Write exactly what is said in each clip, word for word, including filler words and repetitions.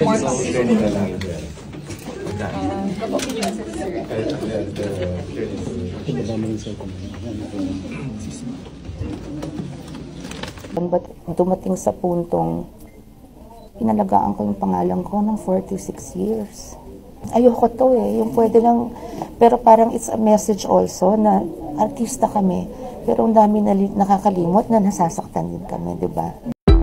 more So, copies. ganito na lang yun. Uh, Kapag yun, sir. Ba't dumating sa puntong pinalagaan ko yung pangalan ko ng forty-six years. Ayoko to eh, yung pwede lang, pero parang it's a message also na artista kami, pero ang dami na nakakalimot na nasasaktan din kami, di ba?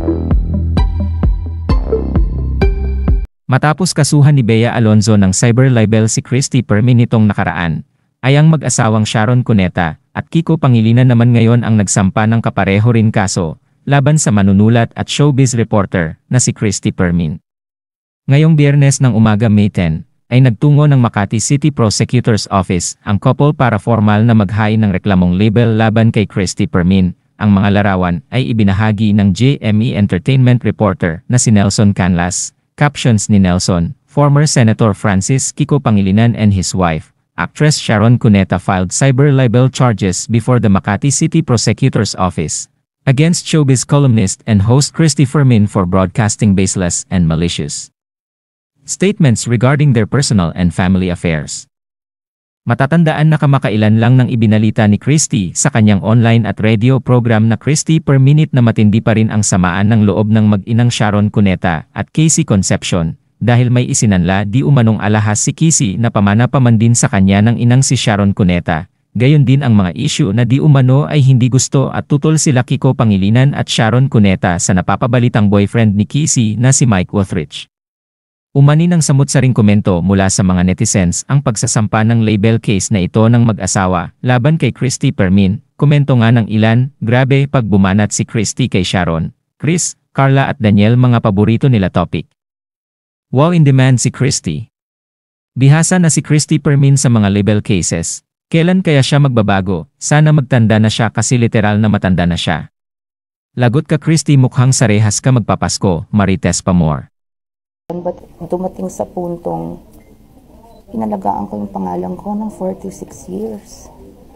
Matapos kasuhan ni Bea Alonzo ng cyber libel si Christy Permin nitong nakaraan, ay ang mag-asawang Sharon Cuneta at Kiko Pangilinan naman ngayon ang nagsampa ng kapareho rin kaso laban sa manunulat at showbiz reporter na si Christy Permin. Ngayong Biyernes ng umaga May tenth, ay nagtungo ng Makati City Prosecutor's Office ang couple para formal na maghain ng reklamong libel laban kay Christy Permin. Ang mga larawan ay ibinahagi ng J M E Entertainment reporter na si Nelson Canlas. Captions ni Nelson, former Senator Francis Kiko Pangilinan and his wife, actress Sharon Cuneta filed cyber libel charges before the Makati City Prosecutor's Office against showbiz columnist and host Christy Permin for broadcasting baseless and malicious statements regarding their personal and family affairs. Matatandaan na kamakailan lang nang ibinalita ni Christy sa kanyang online at radio program na Christy Per Minute na matindi pa rin ang samaan ng loob ng mag-inang Sharon Cuneta at Casey Concepcion dahil may isinanla di umanong alahas si Casey na pamana pa man din sa kanya ng inang si Sharon Cuneta. Gayon din ang mga issue na di umano ay hindi gusto at tutol sila Kiko Pangilinan at Sharon Cuneta sa napapabalitang boyfriend ni Casey na si Mike Wothrich. Umani ng samut-saring komento mula sa mga netizens ang pagsasampa ng label case na ito ng mag-asawa laban kay Christy Permin. Komento nga ng ilan, grabe pag bumanat si Christy kay Sharon, Chris, Carla at Daniel mga paborito nila topic. Wow in demand si Christy. Bihasa na si Christy Permin sa mga label cases. Kailan kaya siya magbabago? Sana magtanda na siya kasi literal na matanda na siya. Lagot ka Christy, mukhang sarehas ka magpapasko, Marites Pamor. Ba't dumating sa puntong pinalagaan ko yung pangalan ko ng forty-six years.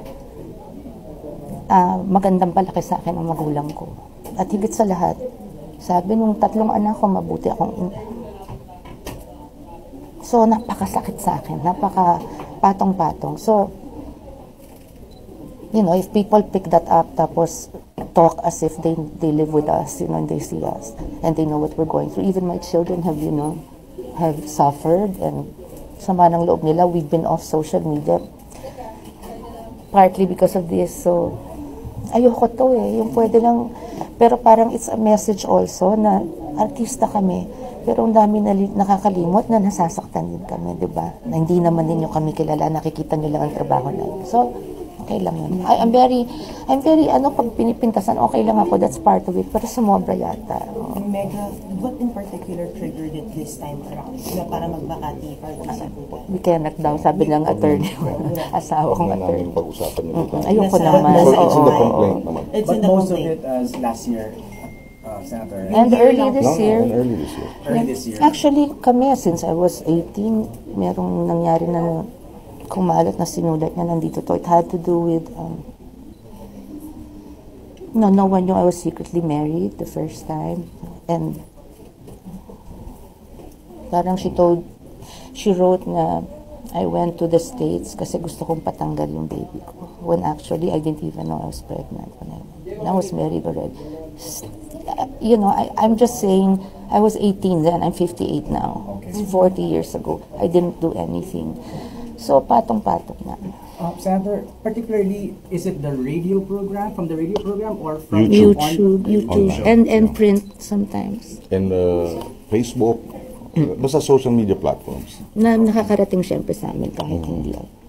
Uh, magandang palaki sa akin ang magulang ko. At higit sa lahat, sabi nung tatlong anak ko, mabuti akong ina. So, napakasakit sa akin, napaka patong-patong. So, you know, if people pick that up, tapos talk as if they they live with us, you know, and they see us, and they know what we're going through. Even my children have, you know, have suffered, and sama ng loob nila, we've been off social media, partly because of this. So, ayoko to eh, yung pwede lang, pero parang it's a message also na artista kami, pero ang dami na nakakalimot na nasasaktan din kami, di ba? Na hindi naman din yung kami kilala, nakikita nyo lang ang trabaho namin. So, okay lang yun. I, I'm very, I'm very, ano, pag pinipintasan, okay lang ako, that's part of it, pero sumobra yata. Mega, what in particular triggered it this time around? Na para magbakati, para pag-usapan po? We cannot daw, sabi ng attorney, asawa kong attorney. Pag-usapan nyo. Mm-mm, ayoko Nasa- naman. nasa- It's in the Oo, complaint oo. naman. It's But in the most of complaint. it as last year, uh, Senator. And early this No, year, and early this year. Early this year. actually kami, since I was eighteen, merong nangyari na kumalat na sinulat niya nandito to. It had to do with, um, no, no one knew I was secretly married the first time. And parang she told, she wrote na I went to the States kasi gusto kong patanggal yung baby ko. When actually, I didn't even know I was pregnant when I went. And I was married already. You know, I, I'm just saying, I was eighteen then, I'm fifty-eight now. Okay. It's forty years ago. I didn't do anything. So, patong-patong na. Uh, Senator, particularly, is it the radio program, from the radio program, or from YouTube. YouTube, on- YouTube, Online. and, and print sometimes. And uh, Facebook, basta social media platforms. Na nakakarating syempre sa amin kahit hindi.